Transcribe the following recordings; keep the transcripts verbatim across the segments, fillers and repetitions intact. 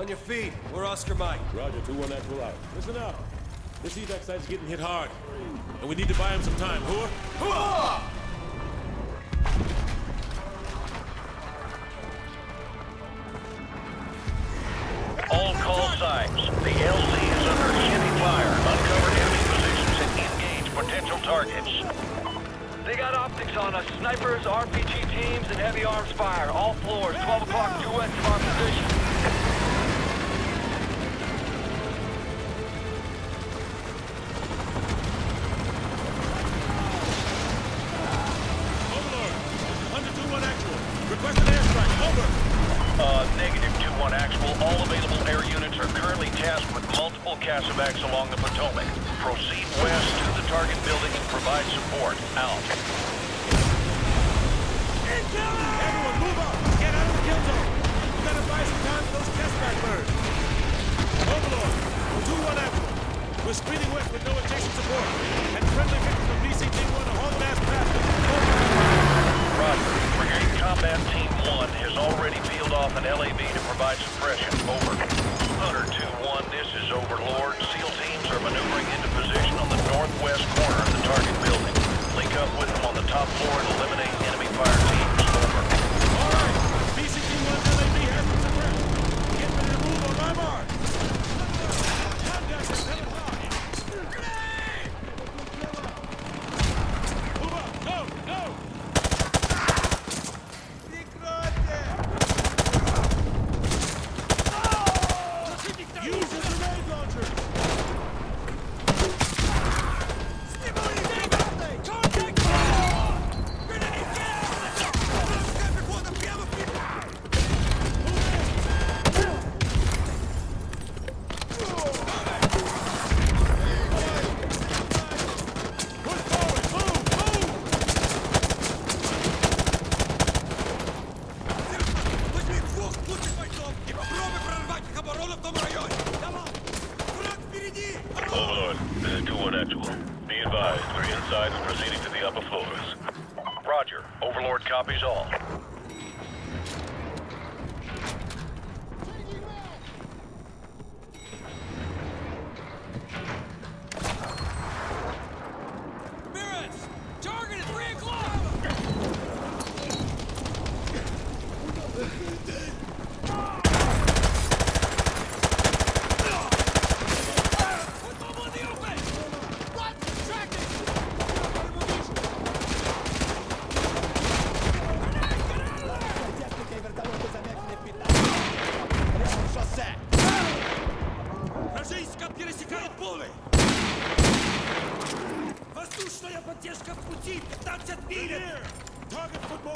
On your feet. We're Oscar Mike. Roger, two one actual out. Listen up. This evac site's getting hit hard. And we need to buy him some time. Hooah! Hooah! All call signs. The L Z is under heavy fire. Uncover enemy positions and engage potential targets. They got optics on us. Snipers, R P G teams, and heavy arms fire. All floors. twelve o'clock due west of our position. Overlord, one two one actual. Request an airstrike. Over. Uh, negative two one actual. All available air units are currently tasked with multiple Casevacs along the Potomac. Proceed west to the target building and provide support. Out. Everyone, move up! Get out of the kill zone! We gotta buy some time for those Casevac birds. Overlord, two one actual. We're screening west with no adjacent support. And friendly victim from B C T one to hold ass traffic. Roger. Brigade Combat Team one has already peeled off an L A V to provide suppression. Over. Hunter two one, this is Overlord. SEAL teams are maneuvering into position on the northwest corner of the target building. Link up with them on the top floor and eliminate enemy fire teams. Over. All right. B C T one L A V has been suppressed. Get ready to move on my mark. Contact at ten o'clock. Move up. Go. Go. Use the grenade launcher. Overlord, this is two one actual. Be advised, we're inside and proceeding to the upper floors. Roger. Overlord copies all. Ramirez! Target at three o'clock! пересекает поле! Воздушная поддержка в пути! пятнадцать миль! Target football!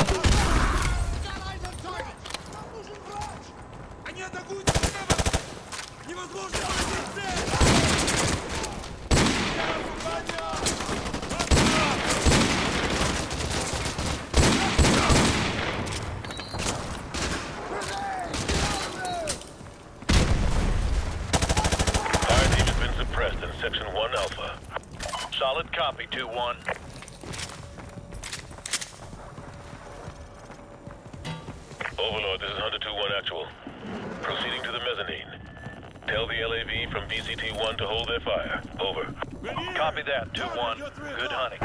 Нам нужен врач! Они атакуют слева! Невозможно поразить цель! In Section one Alpha. Solid copy, two one. Overlord, this is Hunter two one actual. Proceeding to the mezzanine. Tell the L A V from B C T one to hold their fire. Over. Copy that, two one. Good hunting.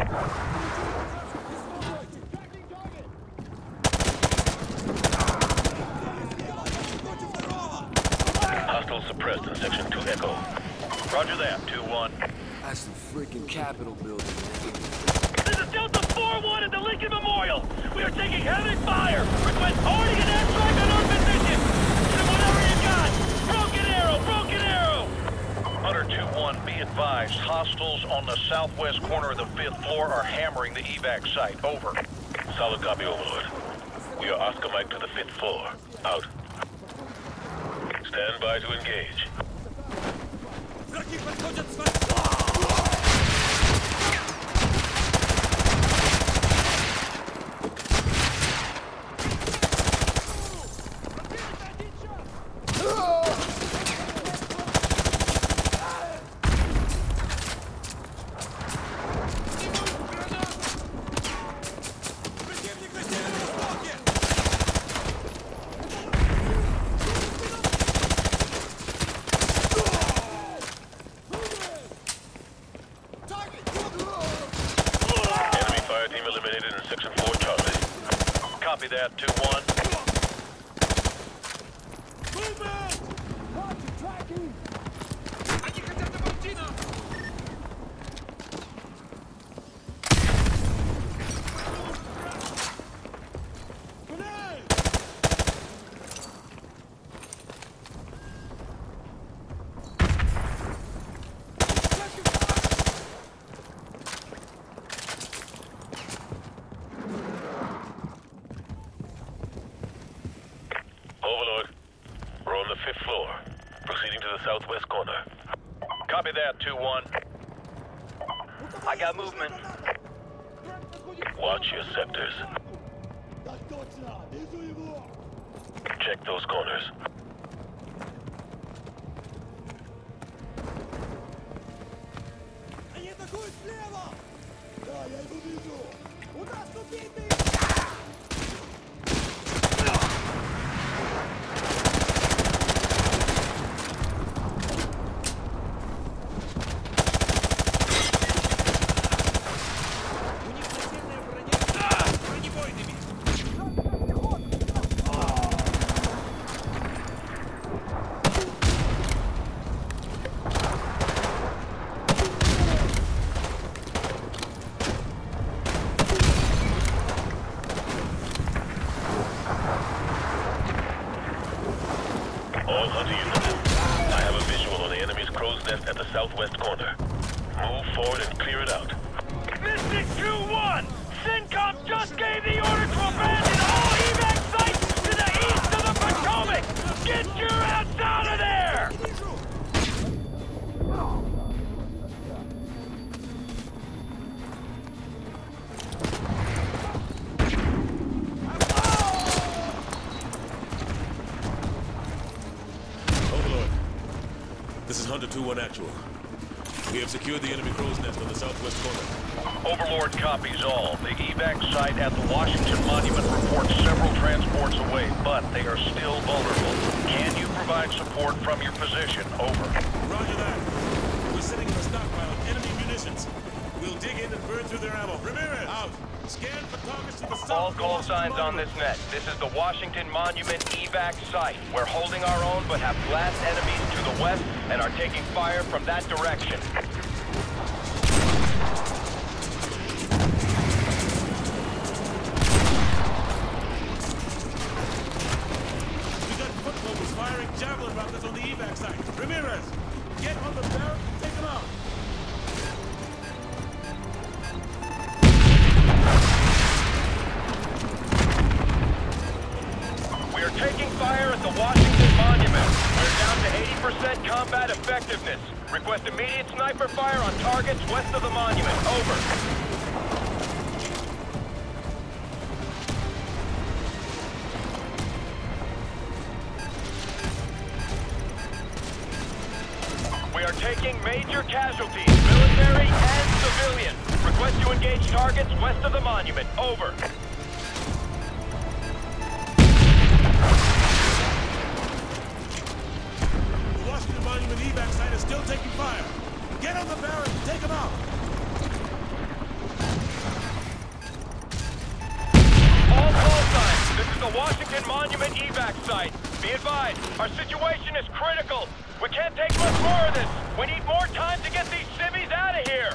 Hostile suppressed in Section two Echo. Roger that, two one. That's the freaking Capitol building, man. This is Delta four one at the Lincoln Memorial. We are taking heavy fire. Request already an airstrike on our position. Shoot whatever you got. Broken arrow, broken arrow. Hunter two one, be advised. Hostiles on the southwest corner of the fifth floor are hammering the evac site. Over. Solid copy, Overlord. We are Oscar Mike to the fifth floor. Out. Stand by to engage. Враги подходят с вами! Copy that, two one. Movement! Roger, tracking! Grenade! Overlord, we're on the fifth floor, proceeding to the southwest corner. Copy that, two one. I got movement. Watch your sectors. Check those corners. Они атакуют слева! Да, я его вижу! У нас убитый! У них нацельная броня с бронебойными. All hunter units, I have a visual on the enemy's crow's nest at the southwest corner. Move forward and clear it out. Mystic two one! CENTCOM just gave the order to abandon all evac sites to the east of the Potomac! Get your ass out of there! Overlord, this is Hunter two one actual. We have secured the enemy crow's nest on the southwest corner. Overlord copies all. The evac site at the Washington Monument reports several transports away, but they are still vulnerable. Can you provide support from your position? Over. Roger that. We're sitting in a stockpile of enemy munitions. We'll dig in and burn through their ammo. Ramirez! Out! Scan for targets to the south. All of the call Washington signs on Monument. this net. This is the Washington Monument evac site. We're holding our own, but have blast enemies to the west and are taking fire from that direction. We got foot mobiles firing javelin rockets on the evac site. Ramirez, get on the barrel and take them out. We are taking fire at the Washington Monument. We're down to eighty percent combat effectiveness. Request immediate sniper fire on targets west of the monument. Over. We are taking major casualties, military and civilian. Request to engage targets west of the monument. Over. The Washington Monument evac site is still taking fire. Get on the barrel and take them out. All call signs. This is the Washington Monument evac site. Be advised, our situation is critical. We can't take much more of this. We need more time to get these civvies out of here.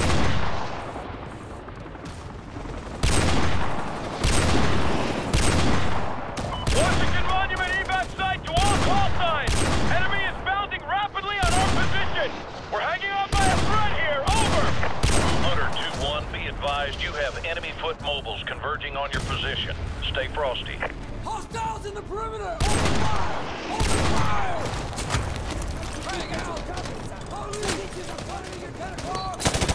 Washington Monument evac site to all call signs. Enemy is mounting rapidly on our position. We're hanging on by a thread here. Over. Hunter two one, be advised you have enemy foot mobiles converging on your position. Stay frosty. Hostiles in the perimeter! Open fire! Open fire! Hang out! All legions are fighting your catacomb!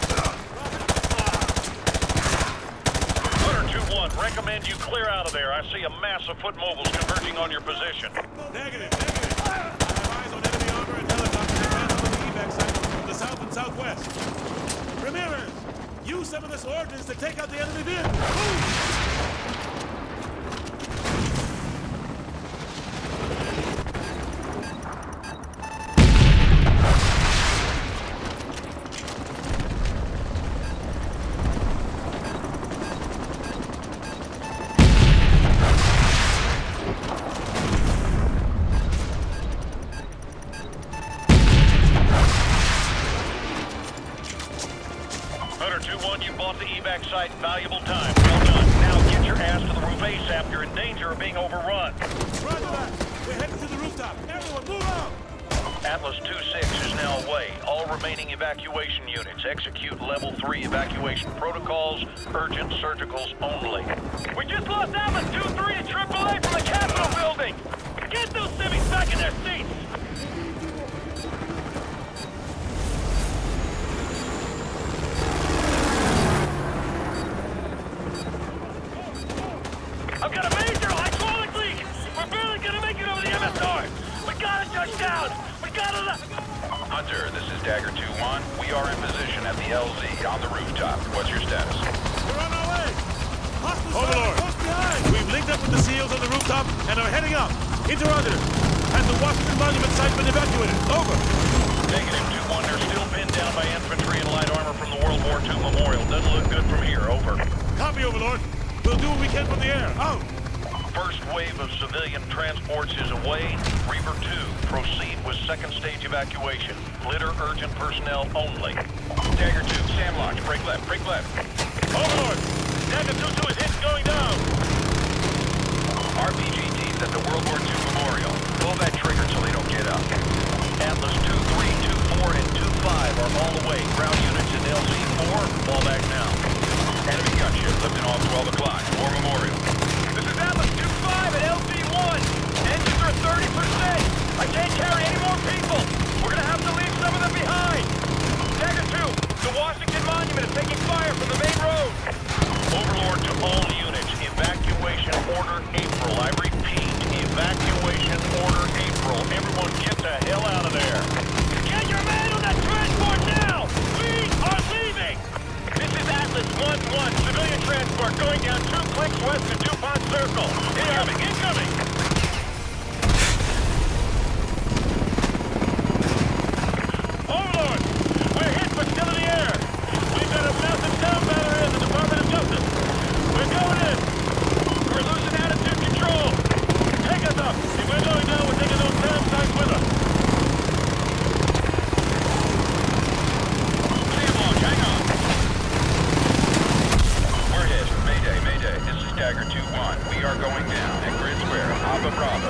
Hunter two one, recommend you clear out of there. I see a mass of foot mobiles converging on your position. Negative, negative. I have eyes on enemy armor and helicopters advancing on the evac site from the south and southwest. Ramirez, use some of this ordnance to take out the enemy vehicle. Move! site valuable time. Well done. Now get your ass to the roof ASAP. You're in danger of being overrun. Roger that. We're heading to the rooftop. Everyone, move out! Atlas two six is now away. All remaining evacuation units execute level three evacuation protocols, urgent surgicals only. We just lost Atlas two three to triple A from the Capitol building! Get those civvies back in their seats! I've got a major hydraulic leak! We're barely gonna make it over the M S R! We gotta touch down! We gotta... Hunter, this is Dagger two one. We are in position at the L Z on the rooftop. What's your status? We're on our way! Hostile Overlord. close behind! We've linked up with the SEALs on the rooftop and are heading up. Interrogative. Has the Washington Monument site been evacuated? Over. Negative two one, they're still pinned down by infantry and light armor from the World War Two Memorial. Doesn't look good from here. Over. Copy, Overlord. We'll do what we can from the air. Out! First wave of civilian transports is away. Reaver two, proceed with second stage evacuation. Litter urgent personnel only. Dagger two, Sam launch. Break left, break left. Overlord! Dagger two two is hit going down! R P G teams at the World War Two Memorial. Pull that trigger so they don't get up. Atlas two three, two four, and two five are all away. Ground units in L Z four, fall back now. Enemy gunship lifting off twelve o'clock. War Memorial. This is Atlas two five at L Z one. Engines are thirty percent. I can't carry any more people. We're gonna have to leave some of them behind. Dagger two, the Washington Monument is taking fire from the main road. Overlord to all units. Evacuation order April. I repeat, evacuation order April. Everyone get the hell out of there. Get your man on that transport now! We are leaving! This is Atlas one one, civilian transport going down two clicks west of DuPont Circle. Incoming, incoming! Overlord! We're hit but still in the air! We've got a massive down battery in the Department of Justice! We're going in! We're losing attitude control! Take us up! If we're going down, we're taking those damn sites with us! Sam launch, hang on. We're hit. Mayday, mayday. This is Dagger two one. We are going down at Grid Square. Alpha Bravo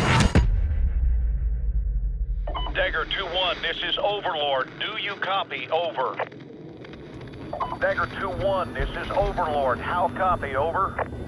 two. Dagger two one, this is Overlord. Do you copy? Over. Dagger two one, this is Overlord. How copy? Over.